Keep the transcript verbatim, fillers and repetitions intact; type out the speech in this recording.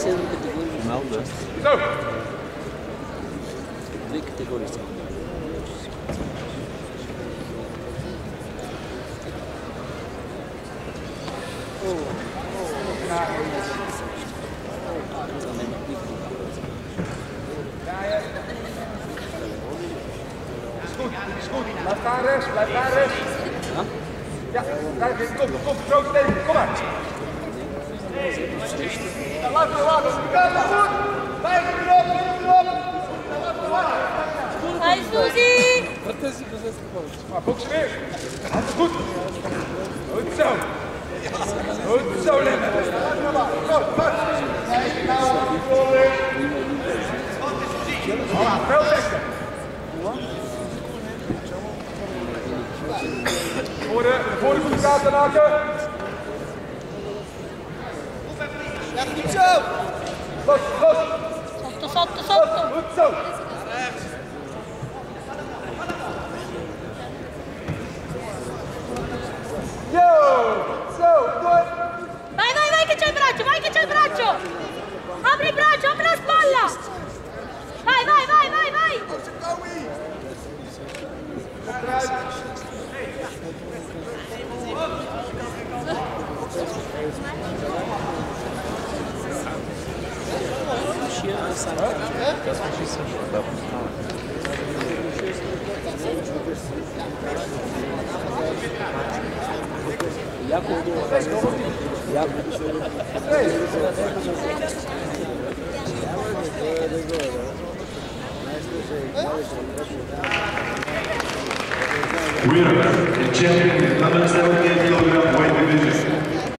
dezelfde categorie. Melden. Zo! Drie categorieën. Oh, oh, ja. Goed, is goed. Blijf daar rechts, blijf daar rechts. Ja? Ja, kijk eens, kom, kom, zo tegen, kom maar. Ja, laat maar laten, kijk maar goed. Blijf erop, blijf erop. Hai, Suzy! Maar boksen weer. Handen goed. Goed zo. Goed zo, Lemme. Goed, goed. Voilà, veel vechten. Voor de, voor de voet kaart te maken. Ja, goed zo! Los, los. Sotto, sotto, sotto! Goed zo. Yo, zo, door. Vai, vai, vai che c'è il braccio, vai che c'è il braccio! Apri il braccio, apri la spalla! Vai, vai, vai, vai, vai! Jako oldu o. Jako. Winner, the champion, number seven,